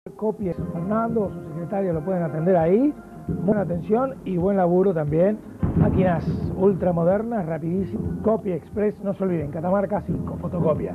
Copies Fernando, su secretaria, lo pueden atender ahí. Buena atención y buen laburo también. Máquinas ultramodernas, rapidísimas. Copia Express, no se olviden, Catamarca 5, fotocopias.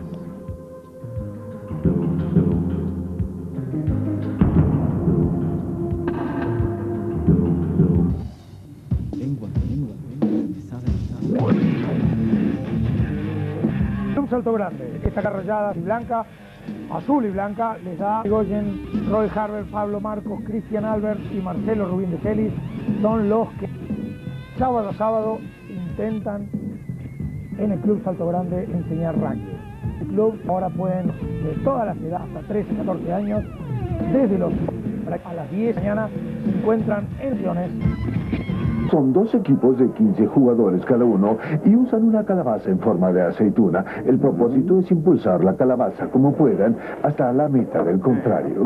Club Salto Grande, esta carrallada y blanca, azul y blanca, les da Goyen, Roy Harber, Pablo Marcos, Cristian Albert y Marcelo Rubín de Celis, son los que sábado a sábado intentan en el Club Salto Grande enseñar rugby. El club ahora pueden, de todas las edades, hasta 13, 14 años, desde los a las 10 de la mañana, se encuentran en sesiones. Son 2 equipos de 15 jugadores cada uno y usan una calabaza en forma de aceituna. El propósito es impulsar la calabaza como puedan hasta la meta del contrario.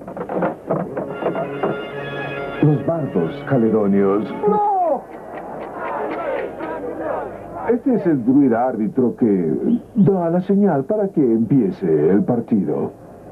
Los bardos caledonios. ¡No! Este es el druida árbitro que da la señal para que empiece el partido.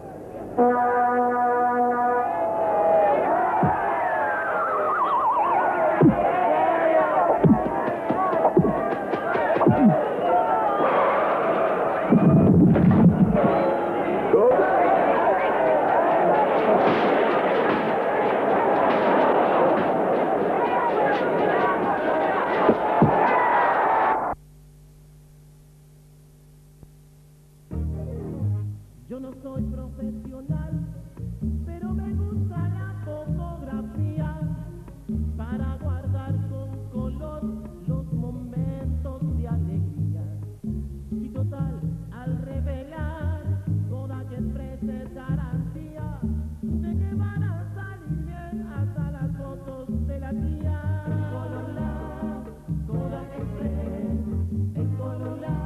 Yo no soy profesional, pero me gusta la fotografía para guardar con color los momentos de alegría. Y total, al revelar toda que exprese garantía de que van a salir bien hasta las fotos de la tía. En Color Lab, Kodak Express, en Color Lab.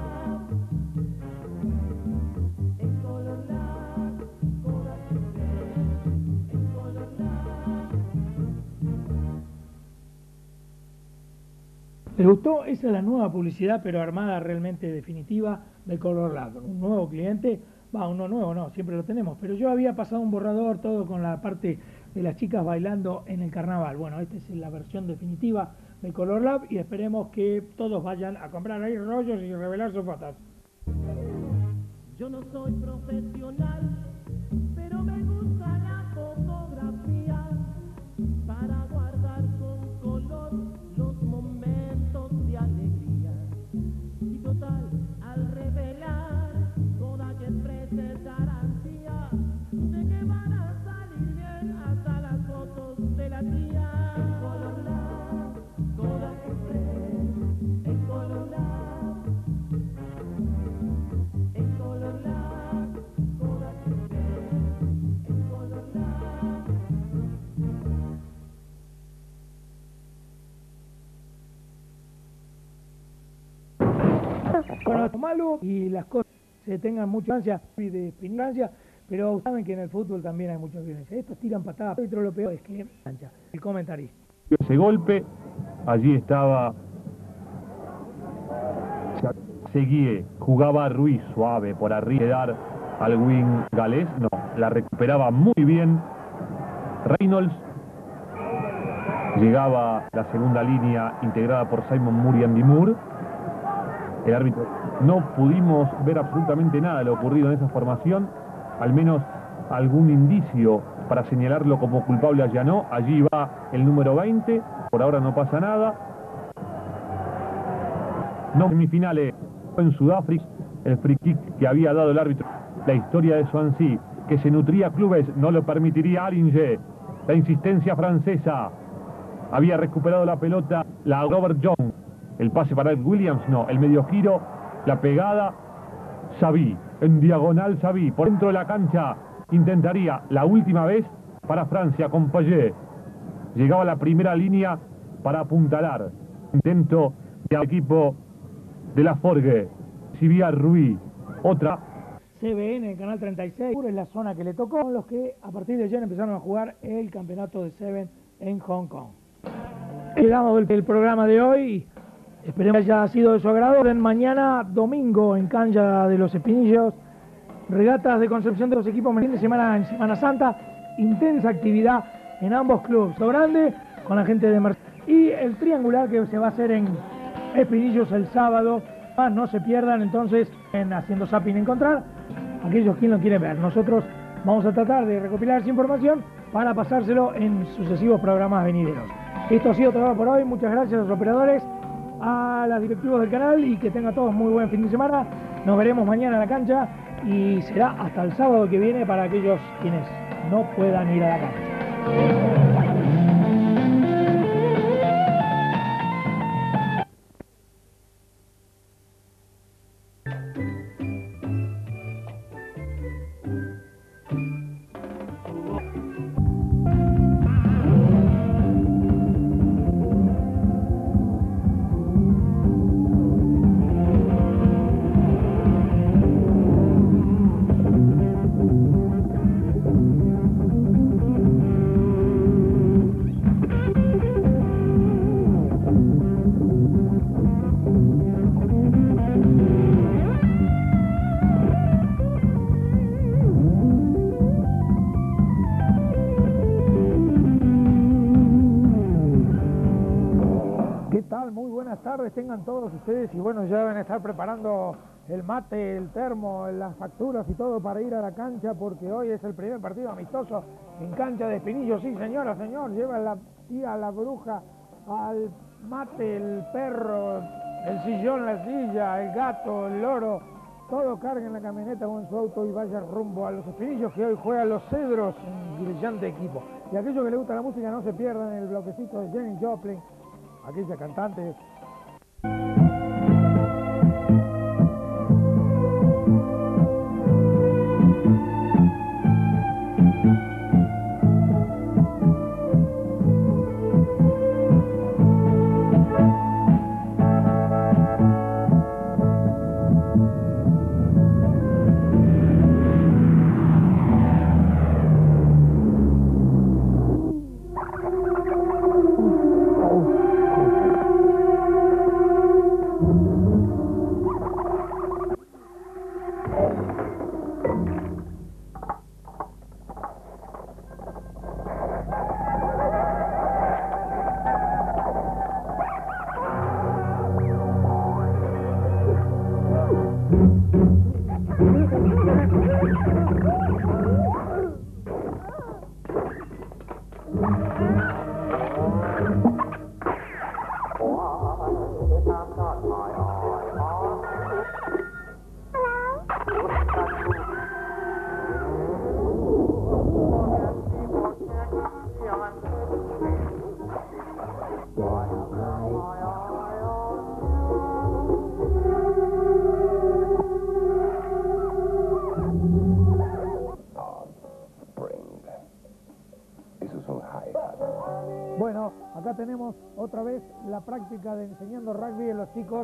¿Les gustó? Esa es la nueva publicidad, pero armada realmente definitiva del Color Lab. Un nuevo cliente, uno nuevo no, siempre lo tenemos, pero yo había pasado un borrador todo con la parte de las chicas bailando en el carnaval. Bueno, esta es la versión definitiva del Color Lab y esperemos que todos vayan a comprar ahí rollos y revelar sus fotos. Yo no soy profesional, pero me gusta la fotografía para guardar con color los momentos de alegría. Y total, al revelar toda que exprese garantía de que van a salir bien hasta las fotos de la tía. En Color Lab, Kodak Express, en Color Lab, en Color Lab, Kodak Express, en Color Lab. Bueno, lo malo y las cosas se tengan mucha ansia y de ignorancia, pero saben que en el fútbol también hay mucha violencia. Estos tiran patadas, pero lo peor es que cancha. El comentarista. Ese golpe, allí estaba Seguí, jugaba Ruiz suave por arriba, dar al wing galés, no, la recuperaba muy bien Reynolds. Llegaba la segunda línea integrada por Simon Moore y Andy Moore. El árbitro, no pudimos ver absolutamente nada de lo ocurrido en esa formación, al menos algún indicio para señalarlo como culpable allanó. Allí va el número 20, por ahora no pasa nada. No, semifinales en Sudáfrica, el free kick que había dado el árbitro. La historia de Swansea, que se nutría clubes, no lo permitiría Aringe. La insistencia francesa, había recuperado la pelota la Robert Jones. El pase para Ed Williams, no, el medio giro, la pegada, Xavi, en diagonal Xavi, por dentro de la cancha, intentaría la última vez para Francia con Payet. Llegaba a la primera línea para apuntalar. Intento del equipo de la Forgue, Sibia Ruiz, otra. CBN, el canal 36, es la zona que le tocó, son los que a partir de ayer empezaron a jugar el campeonato de Seven en Hong Kong. Quedamos del programa de hoy. Esperemos que haya sido de su agrado. Mañana domingo en Cancha de los Espinillos, regatas de Concepción de los equipos fin de semana en Semana Santa intensa actividad en ambos clubes, Grande con la gente de Mercedes. Y el triangular que se va a hacer en Espinillos el sábado, no se pierdan entonces en Haciendo Zapping Encontrar, aquellos quien lo quieren ver. Nosotros vamos a tratar de recopilar esa información para pasárselo en sucesivos programas venideros. Esto ha sido todo por hoy, muchas gracias a los operadores, a los directivos del canal y que tengan todos muy buen fin de semana. Nos veremos mañana en la cancha y será hasta el sábado que viene para aquellos quienes no puedan ir a la cancha. Tengan todos ustedes y bueno, ya deben estar preparando el mate, el termo, las facturas y todo para ir a la cancha porque hoy es el primer partido amistoso en cancha de Espinillos. Sí, señora, señor, lleva la tía, la bruja, al mate, el perro, el sillón, la silla, el gato, el loro, todo carga en la camioneta o en su auto y vaya rumbo a los Espinillos que hoy juegan los Cedros, un brillante equipo. Y aquellos que les gusta la música no se pierdan el bloquecito de Janis Joplin, aquella cantante. Bueno, acá tenemos otra vez la práctica de enseñando rugby a los chicos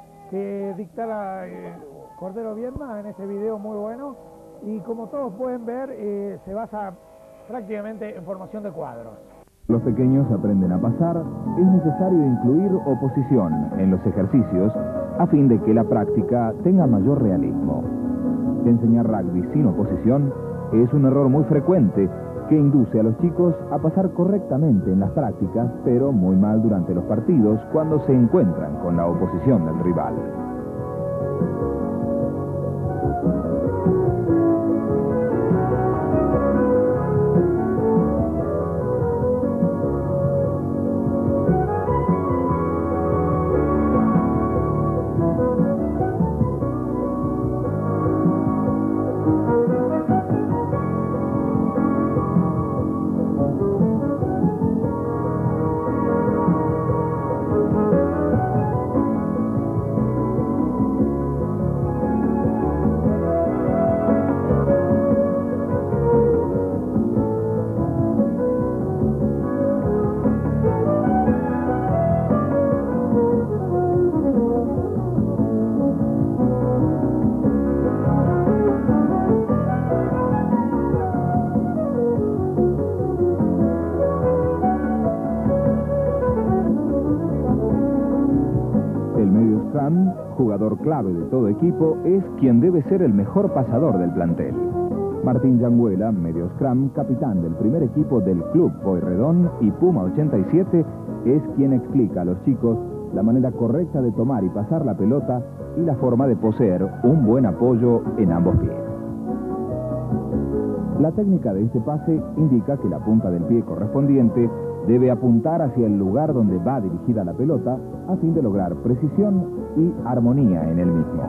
que dicta Cordero Viedma en este video muy bueno y como todos pueden ver se basa prácticamente en formación de cuadros. Los pequeños aprenden a pasar, es necesario incluir oposición en los ejercicios a fin de que la práctica tenga mayor realismo. Enseñar rugby sin oposición es un error muy frecuente que induce a los chicos a pasar correctamente en las prácticas, pero muy mal durante los partidos cuando se encuentran con la oposición del rival. Jugador clave de todo equipo, es quien debe ser el mejor pasador del plantel. Martín Yanguela, medio scrum, capitán del primer equipo del Club Pueyrredón y Puma 87, es quien explica a los chicos la manera correcta de tomar y pasar la pelota y la forma de poseer un buen apoyo en ambos pies. La técnica de este pase indica que la punta del pie correspondiente debe apuntar hacia el lugar donde va dirigida la pelota a fin de lograr precisión y armonía en el mismo.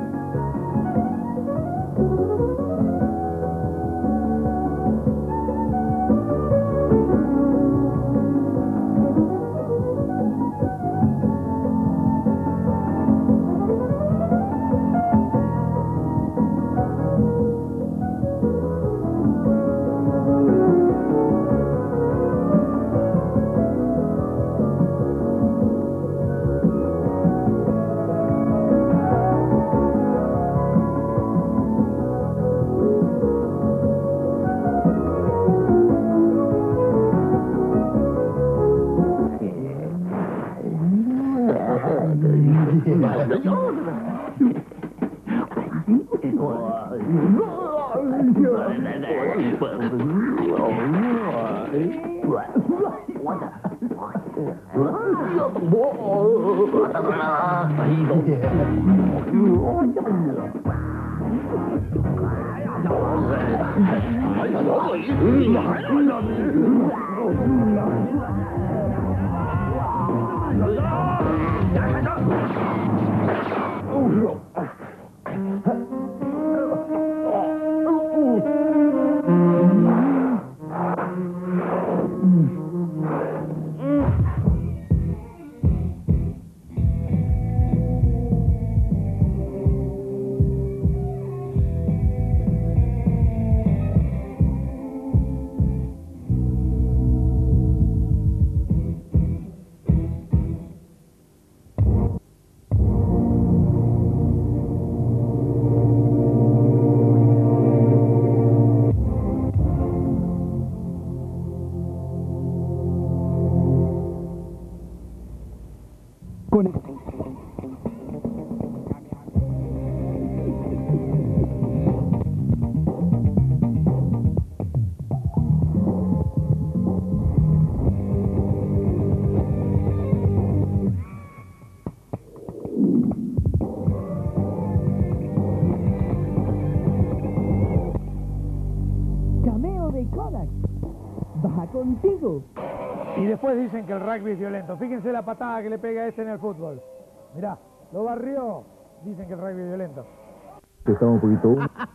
Contigo. Y después dicen que el rugby es violento. Fíjense la patada que le pega este en el fútbol. Mirá, lo barrió. Dicen que el rugby es violento. Estaba un poquito...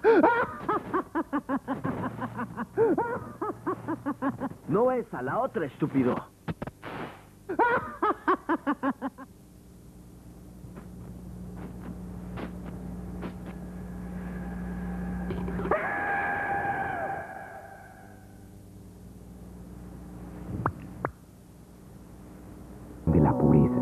No esa, la otra, estúpido. De la pureza.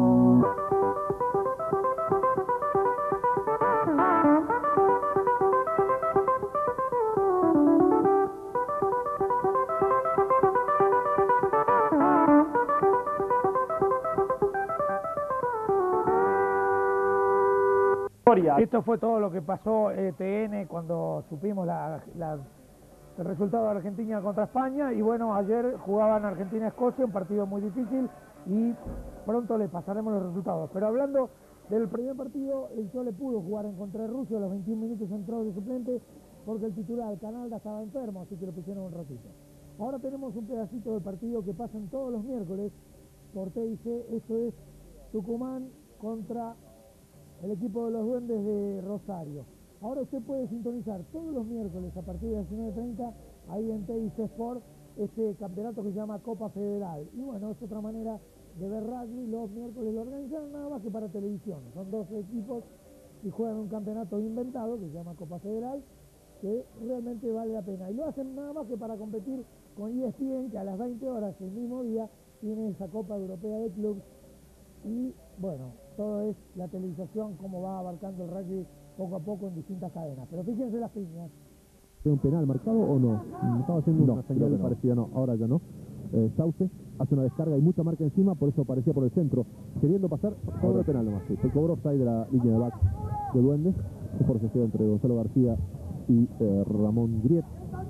Esto fue todo lo que pasó TN cuando supimos el resultado de Argentina contra España. Y bueno, ayer jugaban Argentina-Escocia, un partido muy difícil, y pronto les pasaremos los resultados. Pero hablando del primer partido, el Chole pudo jugar en contra de Rusia. A los 21 minutos entró de suplente porque el titular, Canalda, estaba enfermo, así que lo pusieron un ratito. Ahora tenemos un pedacito del partido que pasan todos los miércoles por TIC. Esto es Tucumán contra el equipo de los Duendes de Rosario. Ahora usted puede sintonizar todos los miércoles a partir de las 19:30 ahí en TIC Sport este campeonato que se llama Copa Federal. Y bueno, es otra manera de ver rugby. Los miércoles lo organizan nada más que para televisión. Son 12 equipos y juegan un campeonato inventado que se llama Copa Federal, que realmente vale la pena. Y lo hacen nada más que para competir con ESPN, que a las 20 horas el mismo día tiene esa Copa Europea de Clubs. Y bueno, todo es la televisación, cómo va abarcando el rugby poco a poco en distintas cadenas. Pero fíjense las piñas. ¿Un penal marcado o no? Estaba haciendo una señal parecida, no, ahora ya no. Sauce hace una descarga y mucha marca encima, por eso aparecía por el centro, queriendo pasar sobre el penal nomás. Se cobró side de la línea de back de Duendes, es por sesión entre Gonzalo García y Ramón Griet.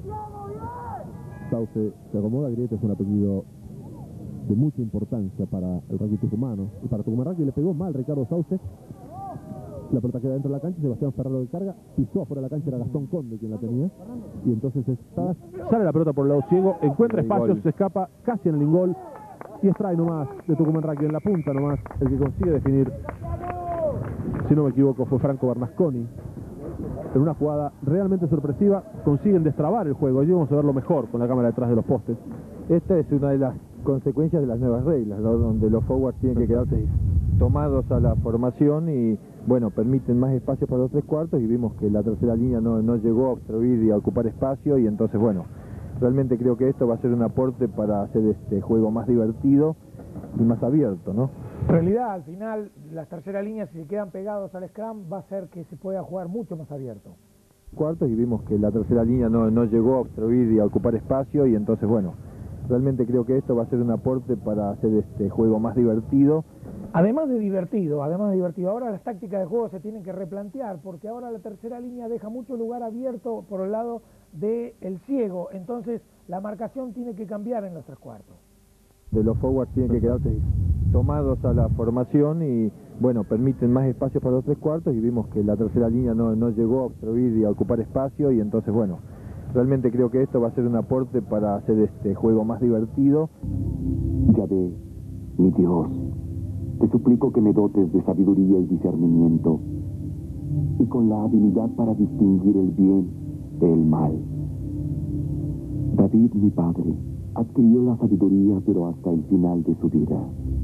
Sauce se acomoda. Griet es un apellido de mucha importancia para el rugby tucumano y para Tucumán Rugby. Le pegó mal Ricardo Sauce. La pelota queda dentro de la cancha, Sebastián Ferraro de carga, pisó afuera de la cancha, era Gastón Conde quien la tenía, y entonces sale la pelota por el lado ciego, encuentra espacios, se escapa casi en el ingol, y es try nomás de Tucumán Rugby, en la punta nomás, el que consigue definir, si no me equivoco, fue Franco Bernasconi. En una jugada realmente sorpresiva, consiguen destrabar el juego. Allí vamos a verlo mejor con la cámara detrás de los postes. Esta es una de las consecuencias de las nuevas reglas, ¿no? Donde los forwards tienen que quedarse tomados a la formación y, bueno, permiten más espacio para los tres cuartos, y vimos que la tercera línea no llegó a obstruir y a ocupar espacio, y entonces, bueno, realmente creo que esto va a ser un aporte para hacer este juego más divertido y más abierto, ¿no? En realidad, al final, las terceras líneas, si se quedan pegados al scrum, va a hacer que se pueda jugar mucho más abierto. Cuartos, y vimos que la tercera línea no llegó a obstruir y a ocupar espacio, y entonces, bueno, realmente creo que esto va a ser un aporte para hacer este juego más divertido. Además de divertido, ahora las tácticas de juego se tienen que replantear, porque ahora la tercera línea deja mucho lugar abierto por el lado del ciego, entonces la marcación tiene que cambiar en los tres cuartos. De los forwards tienen que quedarse tomados a la formación y, bueno, permiten más espacio para los tres cuartos, y vimos que la tercera línea no llegó a obstruir y a ocupar espacio, y entonces, bueno, realmente creo que esto va a ser un aporte para hacer este juego más divertido. Yahvé, mi Dios, te suplico que me dotes de sabiduría y discernimiento, y con la habilidad para distinguir el bien del mal. David, mi padre, adquirió la sabiduría, pero hasta el final de su vida.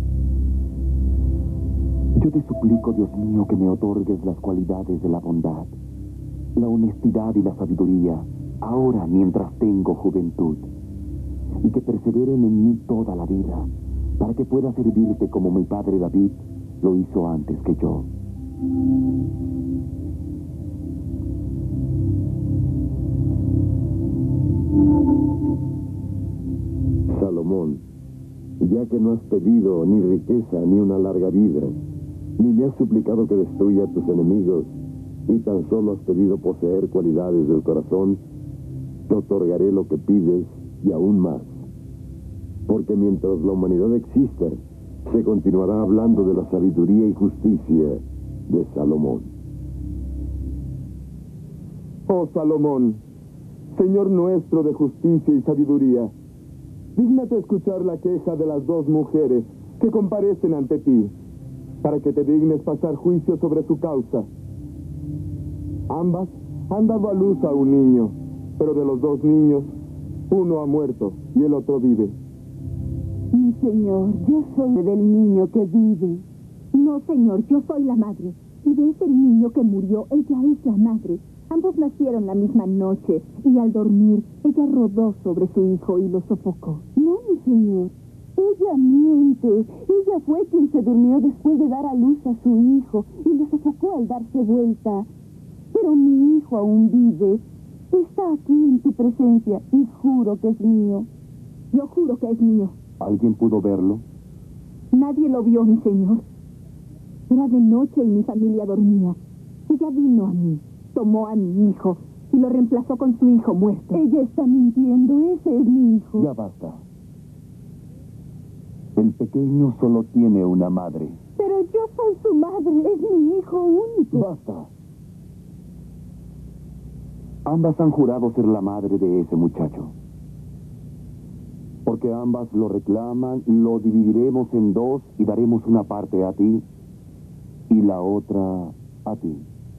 Yo te suplico, Dios mío, que me otorgues las cualidades de la bondad, la honestidad y la sabiduría, ahora mientras tengo juventud, y que perseveren en mí toda la vida, para que pueda servirte como mi padre David lo hizo antes que yo. Salomón, ya que no has pedido ni riqueza ni una larga vida, ni me has suplicado que destruya a tus enemigos, y tan solo has pedido poseer cualidades del corazón, te otorgaré lo que pides y aún más. Porque mientras la humanidad exista, se continuará hablando de la sabiduría y justicia de Salomón. Oh Salomón, Señor nuestro de justicia y sabiduría, dígnate escuchar la queja de las dos mujeres que comparecen ante ti, para que te dignes pasar juicio sobre su causa. Ambas han dado a luz a un niño, pero de los dos niños, uno ha muerto y el otro vive. Mi señor, yo soy del niño que vive. No, señor, yo soy la madre. Y de ese niño que murió, ella es la madre. Ambos nacieron la misma noche, y al dormir, ella rodó sobre su hijo y lo sofocó. No, mi señor, ella miente. Ella fue quien se durmió después de dar a luz a su hijo, y lo sofocó al darse vuelta. Pero mi hijo aún vive. Está aquí en tu presencia, y juro que es mío. Yo juro que es mío. ¿Alguien pudo verlo? Nadie lo vio, mi señor. Era de noche y mi familia dormía. Ella vino a mí, tomó a mi hijo y lo reemplazó con su hijo muerto. Ella está mintiendo, ese es mi hijo. Ya basta. El pequeño solo tiene una madre. Pero yo soy su madre, es mi hijo único. Basta. Ambas han jurado ser la madre de ese muchacho. Porque ambas lo reclaman, lo dividiremos en dos y daremos una parte a ti y la otra a ti.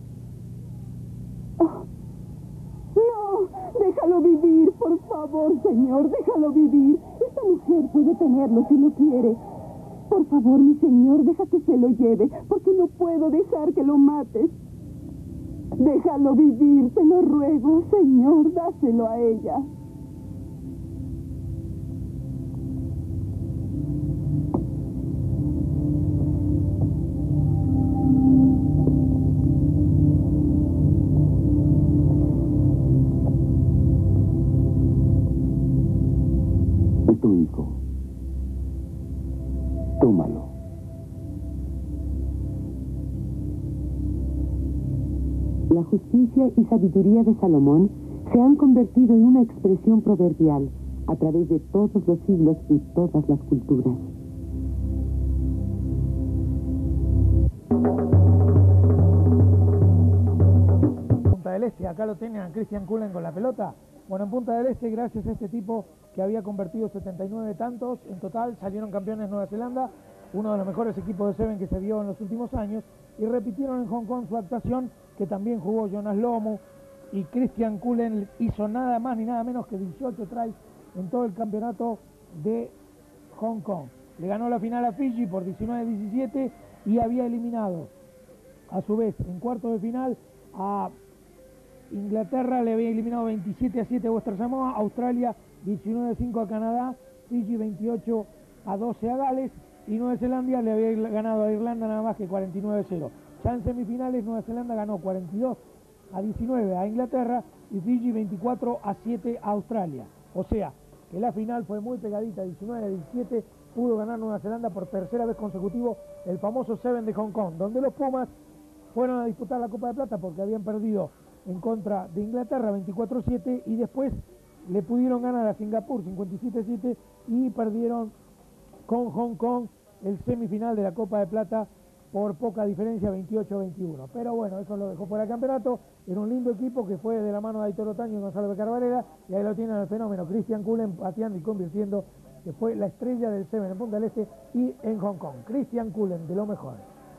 Oh, no, déjalo vivir, por favor, señor, déjalo vivir. Esta mujer puede tenerlo si lo quiere. Por favor, mi señor, deja que se lo lleve, porque no puedo dejar que lo mates. Déjalo vivir, te lo ruego, señor, dáselo a ella. Es tu hijo. Tómalo. La justicia y sabiduría de Salomón se han convertido en una expresión proverbial a través de todos los siglos y todas las culturas. Punta del Este, acá lo tienen a Christian Cullen con la pelota. Bueno, en Punta del Este, gracias a este tipo que había convertido 79 tantos, en total salieron campeones Nueva Zelanda, uno de los mejores equipos de Seven que se vio en los últimos años, y repitieron en Hong Kong su actuación, que también jugó Jonas Lomu, y Christian Cullen hizo nada más ni nada menos que 18 tries en todo el campeonato de Hong Kong. Le ganó la final a Fiji por 19-17 y había eliminado, a su vez, en cuartos de final a Inglaterra, le había eliminado 27-7 a Western Samoa, Australia 19-5 a Canadá, Fiji 28-12 a Gales, y Nueva Zelanda le había ganado a Irlanda nada más que 49-0. Ya en semifinales Nueva Zelanda ganó 42-19 a Inglaterra y Fiji 24-7 a Australia. O sea, que la final fue muy pegadita, 19-17, pudo ganar Nueva Zelanda por tercera vez consecutivo el famoso Seven de Hong Kong, donde los Pumas fueron a disputar la Copa de Plata porque habían perdido en contra de Inglaterra 24-7 y después le pudieron ganar a Singapur 57-7 y perdieron con Hong Kong el semifinal de la Copa de Plata por poca diferencia, 28-21. Pero bueno, eso lo dejó fuera del campeonato. Era un lindo equipo que fue de la mano de Aitor Otaño y Gonzalo Becar Varela, y ahí lo tienen el fenómeno Christian Cullen pateando y convirtiendo, que fue la estrella del Seven en Punta del Este y en Hong Kong. Christian Cullen, de lo mejor.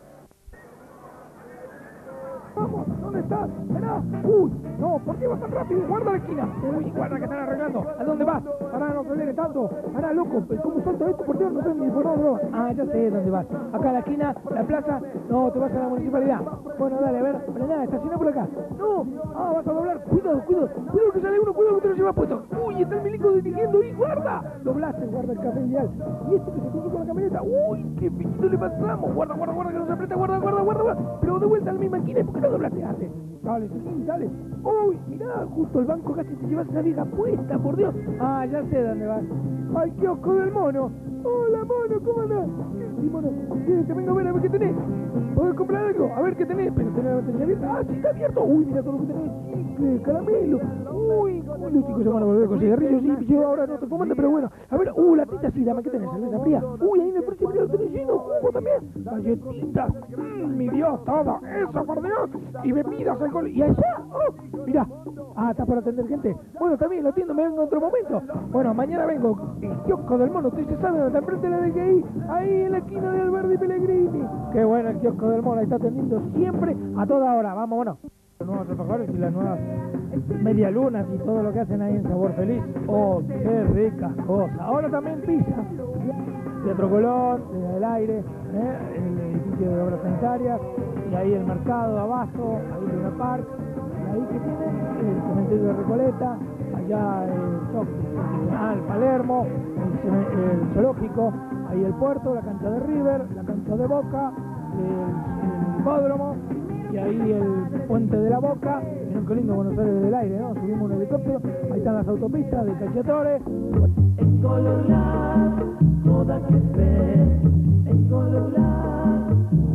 Vamos, ¿dónde estás? ¡Esperá! ¡Uy! No, ¿por qué vas tan rápido? ¡Guarda la esquina! ¡Uy, guarda que están arreglando! ¿A dónde vas? Pará, no acelere tanto. Pará, loco, ¿cómo salta esto? Por Dios, no sé ni por dónde vas. Ah, ya sé dónde vas. Acá a la esquina, la plaza. No, te vas a la municipalidad. Bueno, dale, a ver, frená, estaciona por acá. No, vas a doblar. Cuidado que sale uno, cuidado que te lo lleva puesto. Uy, está el milico dirigiendo y guarda. Doblaste, guarda el café ideal. Y este que se puso con la camioneta. Uy, qué pichito le pasamos. Guarda, que no se aprieta, guarda. Pero de vuelta a la misma esquina, ¿por qué no doblaste antes? Dale, sí, dale. Uy, mirá, justo el banco casi te llevas esa vieja puesta, por Dios. Ah, ya sé dónde vas. Al kiosco del mono. Hola, mono, ¿cómo andás? Sí, mono, te vengo a ver qué tenés. ¿Podés comprar algo? A ver qué tenés. Pero tenés la ventanilla abierta. Ah, sí, está abierto. Uy, mira todo lo que tenés. Chicle, caramelo. Uy, los chicos se van a volver con cigarrillos. Sí, yo ahora no estoy fumando, pero bueno. A ver, la tita sí, dame, ¿qué tenés? ¿Cerveza fría? Uy, ahí en el próximo lo tenés lleno. Jugo también. Galletitas. Mi Dios, todo eso, por Dios. Y bebidas, alcohol. Y allá, mirá. Ah, ¿estás por atender gente? Bueno, también lo atiendo, me vengo en otro momento. Bueno, mañana vengo. El kiosco del mono, usted se sabe dónde está enfrente de la DGI. Ahí en la esquina de Alberdi y Pellegrini. Qué bueno el kiosco del mono, ahí está atendiendo siempre a toda hora. Vamos, bueno. Los nuevos alfajores y las nuevas medialunas y todo lo que hacen ahí en Sabor Feliz. Oh, qué ricas cosas. Ahora también pizza. Teatro Colón, del aire, el edificio de obras sanitarias, y ahí el mercado abajo, ahí Luna Park, y ahí que tienen el cementerio de Recoleta, allá el Shock Nacional Palermo, el zoológico, ahí el puerto, la cancha de River, la cancha de Boca, el hipódromo, y ahí el puente de la Boca. Miren qué lindo Buenos Aires del aire, ¿no? Subimos un helicóptero, ahí están las autopistas de Cacciatore. En Color Lab, toda que ve, en Color Lab.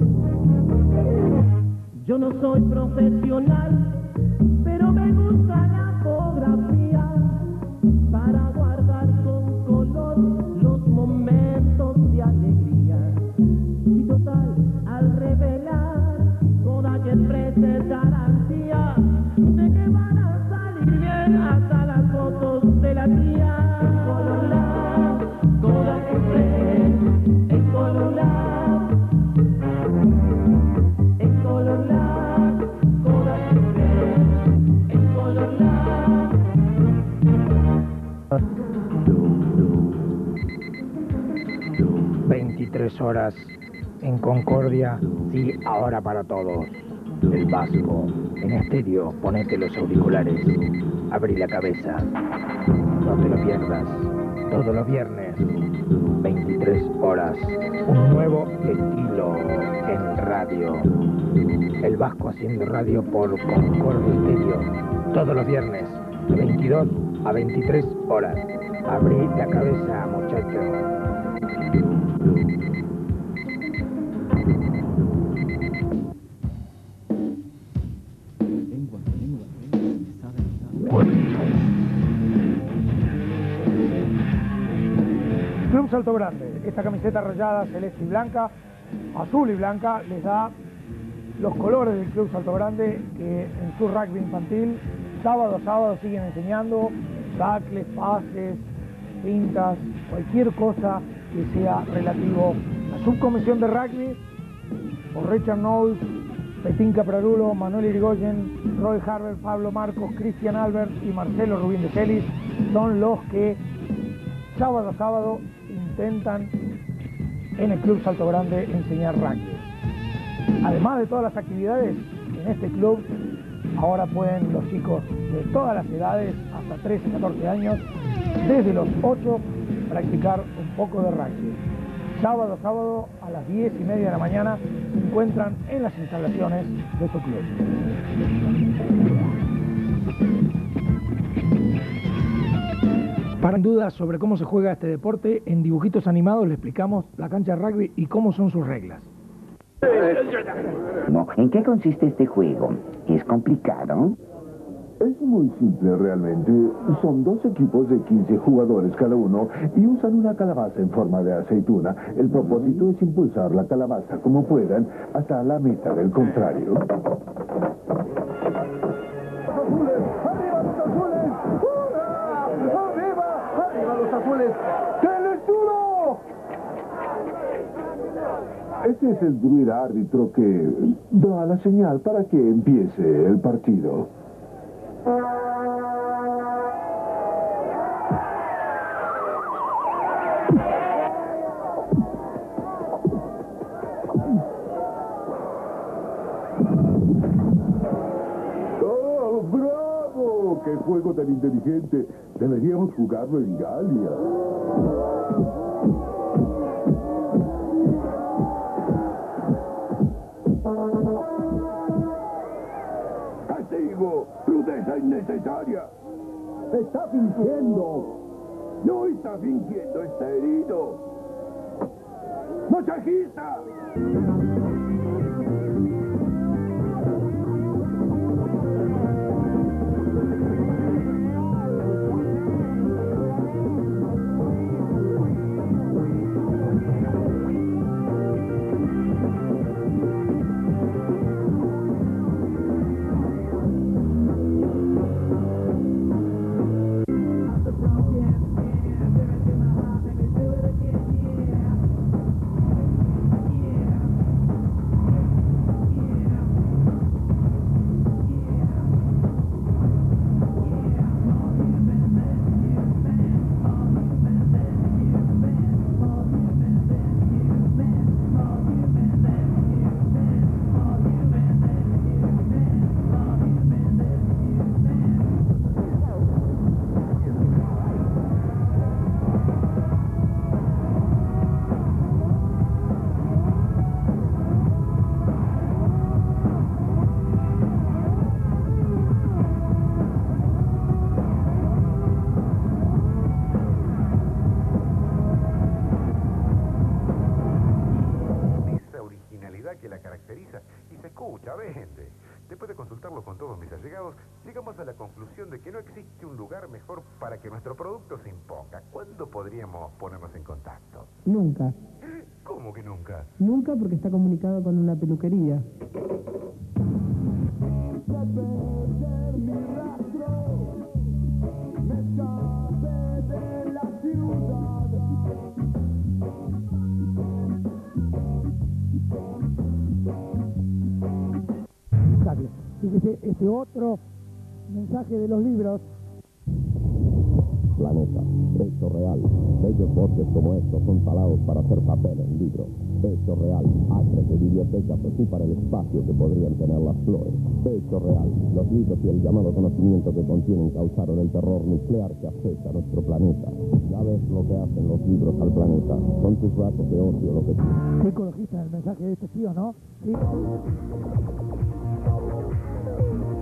Yo no soy profesional, pero me gusta la fotografía para guardar con color los momentos de alegría. Y total, al revelar toda que ofrece garantía de que van a salir bien hasta las fotos de la tía. En Color Lab, toda que ve, en Color Lab. En Color Lab, toda que ve, en Color Lab. 23 horas en Concordia, sí, ahora para todos. El Vasco, en estéreo, ponete los auriculares, abrí la cabeza, no te lo pierdas, todos los viernes, 23 horas, un nuevo estilo en radio. El Vasco haciendo radio por Concordia Estéreo, todos los viernes, de 22 a 23 horas. Abrí la cabeza, muchachos. En Club Salto Grande, esta camiseta rayada celeste y blanca, azul y blanca, les da los colores del Club Salto Grande, que en su rugby infantil, sábado a sábado, siguen enseñando tackles, pases, pintas, cualquier cosa que sea relativo a la subcomisión de rugby, por Richard Knowles, Petín Caprarulo, Manuel Irigoyen, Roy Harber, Pablo Marcos, Cristian Albert y Marcelo Rubín de Celis, son los que sábado a sábado intentan en el Club Salto Grande enseñar rugby. Además de todas las actividades en este club, ahora pueden los chicos de todas las edades, hasta 13, 14 años, desde los 8, practicar un poco de rugby. Sábado a sábado a las 10:30 de la mañana se encuentran en las instalaciones de su club. Para dudas sobre cómo se juega este deporte, en dibujitos animados le explicamos la cancha de rugby y cómo son sus reglas. ¿En qué consiste este juego? ¿Es complicado? Es muy simple realmente. Son 2 equipos de 15 jugadores cada uno y usan una calabaza en forma de aceituna. El propósito es impulsar la calabaza como puedan hasta la meta del contrario. ¡Arriba los azules! ¡Hurra! ¡Arriba! ¡Arriba los azules! ¡Denles duro! Este es el druida árbitro que da la señal para que empiece el partido. ¡Oh, bravo! ¡Qué juego tan inteligente! Deberíamos jugarlo en Galia. ¡Castigo! ¡Crudeza innecesaria! ¡Está fingiendo! No está fingiendo, está herido. ¡Masajista! Que la caracteriza y se escucha, vende. Después de consultarlo con todos mis allegados, llegamos a la conclusión de que no existe un lugar mejor para que nuestro producto se imponga. ¿Cuándo podríamos ponernos en contacto? Nunca. ¿Cómo que nunca? Nunca, porque está comunicado con una peluquería. Fíjese, este otro mensaje de los libros. Planeta, hecho real. Bellos bosques como estos son talados para hacer papel en libros. Hecho real. Acres de bibliotecas ocupan el espacio que podrían tener las flores. Hecho real. Los libros y el llamado conocimiento que contienen causaron el terror nuclear que acecha a nuestro planeta. Ya ves lo que hacen los libros al planeta. Son tus ratos de ocio lo que... Qué ecologista el mensaje de este tío, ¿no? Sí.